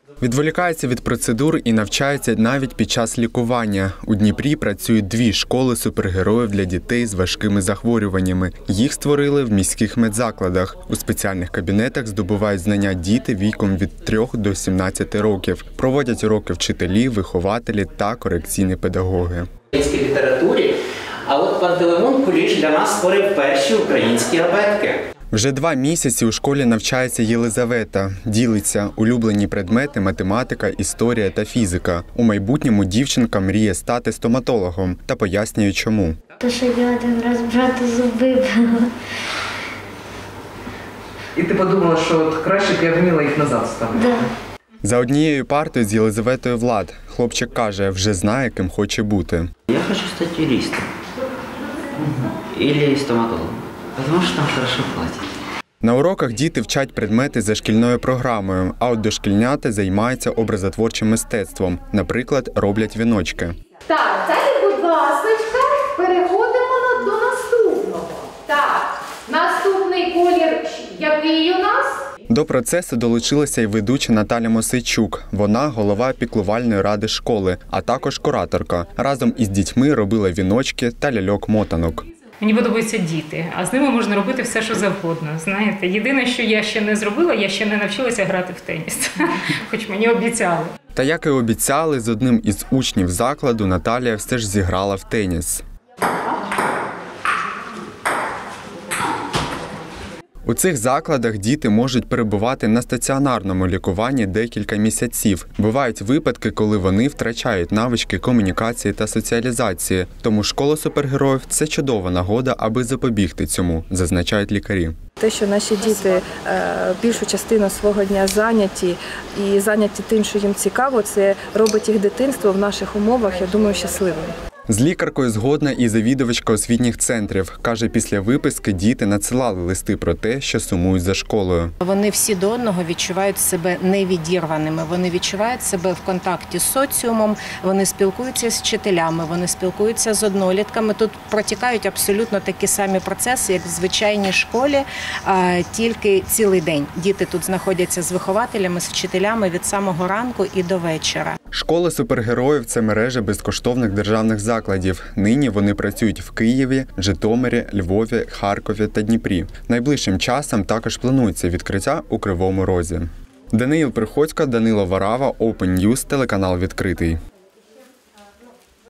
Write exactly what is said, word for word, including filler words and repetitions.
Відволікаються від процедур і навчаються навіть під час лікування. У Дніпрі працюють дві школи супергероїв для дітей з важкими захворюваннями. Їх створили в міських медзакладах. У спеціальних кабінетах здобувають знання діти віком від трьох до сімнадцяти років. Проводять уроки вчителі, вихователі та корекційні педагоги. В українській літературі, а от Пантелеймон Куліш для нас створив перші українські абетки. Вже два місяці у школі навчається Єлизавета. Ділиться улюблені предмети – математика, історія та фізика. У майбутньому дівчинка мріє стати стоматологом та пояснює чому. Те, що я один раз брату зуби брала. І ти подумала, що от краще б я вміла їх назад ставити? Да. За однією партою з Єлизаветою Влад. Хлопчик каже, вже знає, ким хоче бути. Я хочу стати юристом. Або стоматологом. Тому що там хорошо платять. На уроках діти вчать предмети за шкільною програмою, а от дошкільняти займаються образотворчим мистецтвом. Наприклад, роблять віночки. Так, далі, будь ласка, переходимо до наступного. Так, наступний колір, який у нас? До процесу долучилася й ведуча Наталя Мосейчук. Вона – голова піклувальної ради школи, а також кураторка. Разом із дітьми робила віночки та ляльок-мотанок. Мені подобаються діти, а з ними можна робити все, що завгодно. Знаєте, єдине, що я ще не зробила, я ще не навчилася грати в теніс, хоч мені обіцяли. Та як і обіцяли, з одним із учнів закладу Наталія все ж зіграла в теніс. У цих закладах діти можуть перебувати на стаціонарному лікуванні декілька місяців. Бувають випадки, коли вони втрачають навички комунікації та соціалізації. Тому школа супергероїв – це чудова нагода, аби запобігти цьому, зазначають лікарі. Те, що наші діти більшу частину свого дня зайняті і зайняті тим, що їм цікаво, це робить їх дитинство в наших умовах, я думаю, щасливим. З лікаркою згодна і завідувачка освітніх центрів. Каже, після виписки діти надсилали листи про те, що сумують за школою. Вони всі до одного відчувають себе невідірваними. Вони відчувають себе в контакті з соціумом, вони спілкуються з вчителями, вони спілкуються з однолітками. Тут протікають абсолютно такі самі процеси, як в звичайній школі, тільки цілий день. Діти тут знаходяться з вихователями, з вчителями від самого ранку і до вечора. Школи супергероїв – це мережа безкоштовних державних закладів. Нині вони працюють в Києві, Житомирі, Львові, Харкові та Дніпрі. Найближчим часом також планується відкриття у Кривому Розі. Даниїл Приходько, Данило Варава, Open News, телеканал «Відкритий».